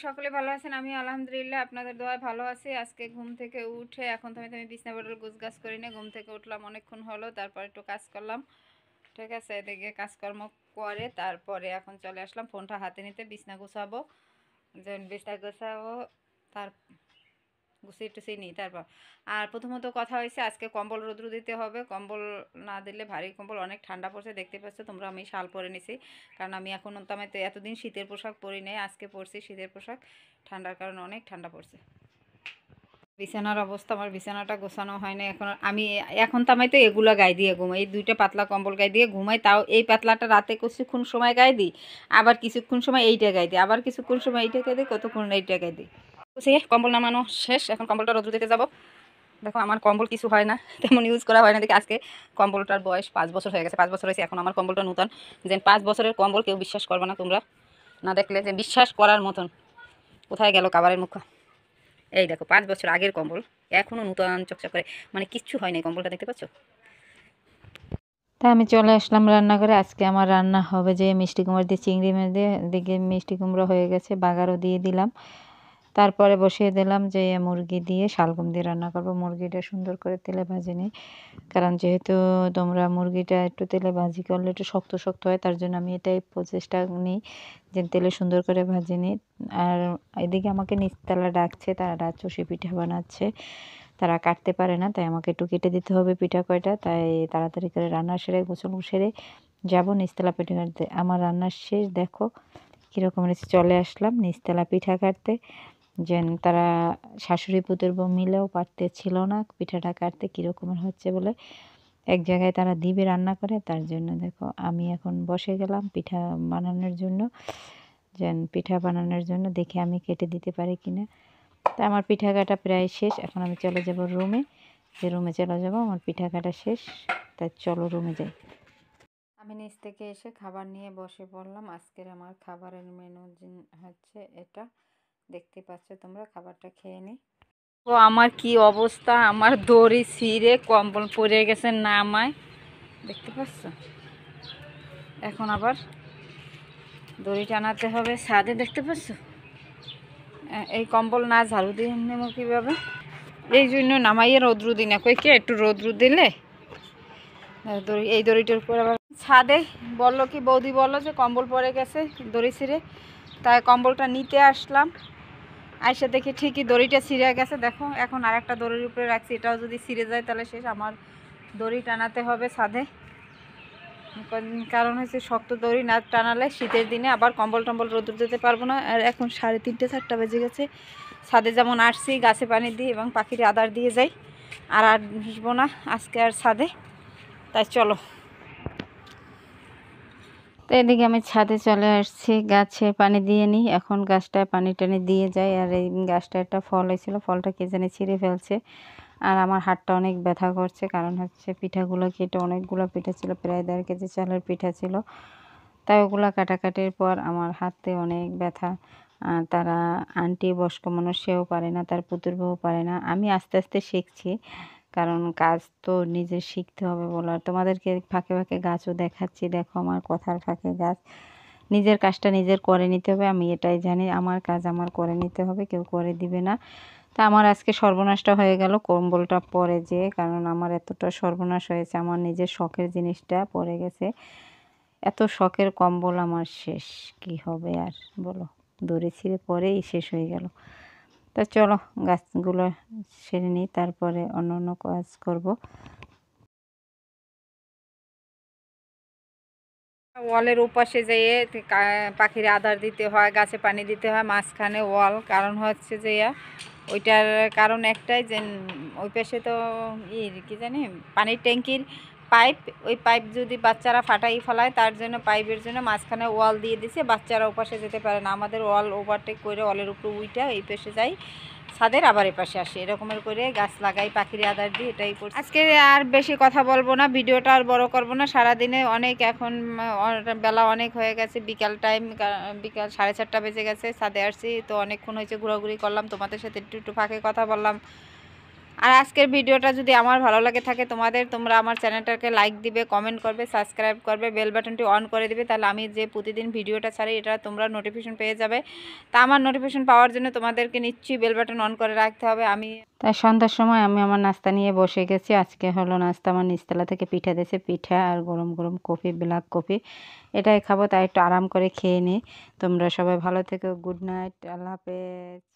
সকলে ভালো আছেন? আমি আলহামদুলিল্লাহ আপনাদের দোয়ায় ভালো আছি। আজকে ঘুম থেকে উঠে এখন তো আমি বিছনা বাড়ির গোছগাছ করি না, ঘুম থেকে উঠলাম অনেকক্ষণ হলো, তারপর একটু কাজ করলাম। ঠিক আছে, এদিকে কাজকর্ম করে তারপরে এখন চলে আসলাম ফোনটা হাতে নিতে, বিছনা গুছাবো। বিছনা গুছাবো, তার গুছিয়ে টুছিয়ে নিই তারপর। আর প্রথমত কথা হয়েছে আজকে কম্বল রোদ্রু দিতে হবে, কম্বল না দিলে ভারী কম্বল অনেক ঠান্ডা পড়ছে, দেখতে পাচ্ছ তোমরা। আমি শাল পরে নিছি কারণ আমি এখন তো আমি তো এতদিন শীতের পোশাক পরি নাই, আজকে পরছি শীতের পোশাক, ঠান্ডার কারণে অনেক ঠান্ডা পড়ছে। বিছানার অবস্থা, আমার বিছানাটা গোছানো হয় না এখন। আমি এখন তো আমি তো এগুলো গায়ে দিয়ে ঘুমাই, এই দুইটা পাতলা কম্বল গায়ে দিয়ে ঘুমাই, তাও এই পাতলাটা রাতে কিছুক্ষণ সময় গায়ে দিই, আবার কিছুক্ষণ সময় এইটা গায়ে দিই, আবার কিছুক্ষণ সময় এইটা গায়ে দিই, কতক্ষণ এইটা গায়ে দিই। কম্বল নামানো শেষ, এখন কম্বলটা রোদ্র দিতে যাবো। দেখো আমার কম্বল কিছু হয় না, তেমন ইউজ করা হয় না দেখে আজকে কম্বলটার বয়স 5 বছর হয়ে গেছে, 5 বছর হয়েছে এখন আমার কম্বলটা নতুন। যে 5 বছরের কম্বল কেউ বিশ্বাস করবে না তোমরা, না দেখলে যে বিশ্বাস করার মতন। কোথায় গেল কাবারের মুখ? এই দেখো 5 বছর আগের কম্বল, এখনও নতুন চকচক করে, মানে কিচ্ছু হয় না কম্বলটা, দেখতে পাচ্ছ? তা আমি চলে আসলাম রান্নাঘরে। আজকে আমার রান্না হবে যে মিষ্টি কুমড়া দিয়ে চিংড়ি মাছ দিয়ে, এদিকে মিষ্টি কুমড়ো হয়ে গেছে, বাগারও দিয়ে দিলাম। তারপরে বসিয়ে দিলাম যে মুরগি দিয়ে শালগম দিয়ে রান্না করব। মুরগিটা সুন্দর করে তেলে ভাজি নিই, কারণ যেহেতু তোমরা মুরগিটা একটু তেলে ভাজি করলে একটু শক্ত শক্ত হয়, তার জন্য আমি এটাই প্রচেষ্টা নিই যে তেলে সুন্দর করে ভাজি নিই। আর এদিকে আমাকে নিচতলা ডাকছে, তারা চষি পিঠা বানাচ্ছে, তারা কাটতে পারে না, তাই আমাকে একটু কেটে দিতে হবে পিঠা কয়টা। তাই তাড়াতাড়ি করে রান্না সেরে গোছল সেরে যাবো নিচতলা পিঠা কাটতে। আমার রান্নার শেষ, দেখো কীরকম হয়েছে। চলে আসলাম নিচতলা পিঠা কাটতে, যেন তারা শাশুড়ি পুতুর বউ মিলেও পারতেছিল না পিঠাটা কাটতে, কীরকমের হচ্ছে বলে। এক জায়গায় তারা দিবে রান্না করে, তার জন্য দেখো আমি এখন বসে গেলাম পিঠা বানানোর জন্য, যেন পিঠা বানানোর জন্য দেখে আমি কেটে দিতে পারি কিনা। তা আমার পিঠা কাটা প্রায় শেষ, এখন আমি চলে যাব রুমে, যে রুমে চলে যাব, আমার পিঠা কাটা শেষ, তাই চলো রুমে যাই। আমি নিচ থেকে এসে খাবার নিয়ে বসে পড়লাম। আজকের আমার খাবারের মেনু হচ্ছে এটা, দেখতে পাচ্ছ তোমরা। খাবারটা খেয়ে নিই। তো আমার কি অবস্থা, আমার দড়ি ছিঁড়ে কম্বল পরে গেছে নামায়, দেখতে পাচ্ছ? এখন আবার দড়ি টানাতে হবে ছাদে, দেখতে পাচ্ছ? এই কম্বল না ঝাড়ু দিয়ে নেব কীভাবে, এই জন্য নামাইয়ে রোদ্রু দিই না, কই কে একটু রোদ্রু দিলে দড়ি, এই দড়িটার উপর আবার ছাদে বললো কি বৌদি বললো যে কম্বল পরে গেছে দড়ি ছিঁড়ে, তাই কম্বলটা নিতে আসলাম। আইসা দেখি ঠিকই দড়িটা ছিঁড়ে গেছে। দেখো এখন আর একটা দড়ির উপরে রাখছি, এটাও যদি ছিঁড়ে যায় তাহলে শেষ, আমার দড়ি টানাতে হবে ছাদে। কারণ হচ্ছে শক্ত দড়ি না টানালে শীতের দিনে আবার কম্বল টম্বল রোদ্র দিতে পারবো না। আর এখন 3:30 4টা বেজে গেছে। ছাদে যেমন আসছি গাছে পানি দিয়ে এবং পাখির আদার দিয়ে যাই, আর ভিজবো না আজকে আর ছাদে, তাই চলো। তো এদিকে আমি ছাদে চলে আসছি, গাছে পানি দিয়ে নিই, এখন গাছটায় পানি টানি দিয়ে যাই। আর এই গাছটা একটা ফল হয়েছিল, ফলটা কে জানি ছিঁড়ে ফেলছে, আর আমার হাতটা অনেক ব্যথা করছে, কারণ হচ্ছে পিঠাগুলো কেটে অনেকগুলো পিঠা ছিল, প্রায় 1.5 কেজি চালের পিঠা ছিল, তাই ওগুলো কাটাকাটির পর আমার হাতে অনেক ব্যথা। তারা আন্টি বয়স্ক মানুষ, সেও পারে না, তার পুতুর বউ পারে না, আমি আস্তে আস্তে শিখছি, কারণ কাজ তো নিজে শিখতে হবে বলার। তোমাদেরকে ফাঁকে ফাঁকে গাছও দেখাচ্ছি, দেখো আমার কথার ফাঁকে গাছ। নিজের কাজটা নিজের করে নিতে হবে, আমি এটাই জানি, আমার কাজ আমার করে নিতে হবে, কেউ করে দিবে না। তা আমার আজকে সর্বনাশটা হয়ে গেল কম্বলটা পরে যে, কারণ আমার এতটা সর্বনাশ হয়েছে, আমার নিজের শখের জিনিসটা পরে গেছে। এত শখের কম্বল আমার শেষ, কি হবে আর বলো, দড়ি ছিঁড়ে পরেই শেষ হয়ে গেল। তা চলো গাছগুলো সেরে নিই, তারপরে অন্য অন্য কাজ করব। ওয়ালের ওপাশে যেয়ে পাখির আদার দিতে হয়, গাছে পানি দিতে হয়, মাঝখানে ওয়াল, কারণ হচ্ছে যে ওইটার কারণ একটাই যে ওই পাশে তো কি জানি পানির ট্যাঙ্কির পাইপ, ওই পাইপ যদি বাচ্চারা ফাটাই ফেলায়, তার জন্য পাইপের জন্য মাঝখানে ওয়াল দিয়ে দিছে, বাচ্চারা ওপাশে যেতে পারে না। আমাদের ওয়াল ওভারটেক করে ওয়ালের উপর উইটা এই পাশে যাই ছাদের, আবার এই পাশে আসি, এরকমের করে গাছ লাগাই, পাখির আদার দিই, এটাই করছি। আজকে আর বেশি কথা বলবো না, ভিডিওটা আর বড় করবো না। সারাদিনে অনেক, এখন বেলা অনেক হয়ে গেছে, বিকাল টাইম, বিকাল 4:30 বেজে গেছে। ছাদে আসছি তো অনেকক্ষণ হয়েছে, ঘোরাঘুরি করলাম, তোমাদের সাথে একটু একটু ফাঁকে কথা বললাম। আর আজকের ভিডিওটা যদি আমার ভালো লাগে থাকে তোমরা আমার চ্যানেলটাকে লাইক দিবে, কমেন্ট করবে, সাবস্ক্রাইব করবে, বেল বাটনটি অন করে দিবে, তাহলে আমি যে প্রতিদিন ভিডিওটা ছাড়ি এটা তোমরা নোটিফিকেশন পেয়ে যাবে। তা আমার নোটিফিকেশন পাওয়ার জন্য তোমাদেরকে নিশ্চয়ই বেল বাটন অন করে রাখতে হবে। তাই সন্ধ্যার সময় আমি আমার নাস্তা নিয়ে বসে গেছি। আজকে হলো নাস্তা, আমার নিচতলা থেকে পিঠা দিয়েছে, পিঠা আর গরম গরম কফি, ব্ল্যাক কফি, এটাই খাবো। তাই একটু আরাম করে খেয়ে নিই। তোমরা সবাই ভালো থেকো, গুড নাইট, আল্লাহ হাফেজ।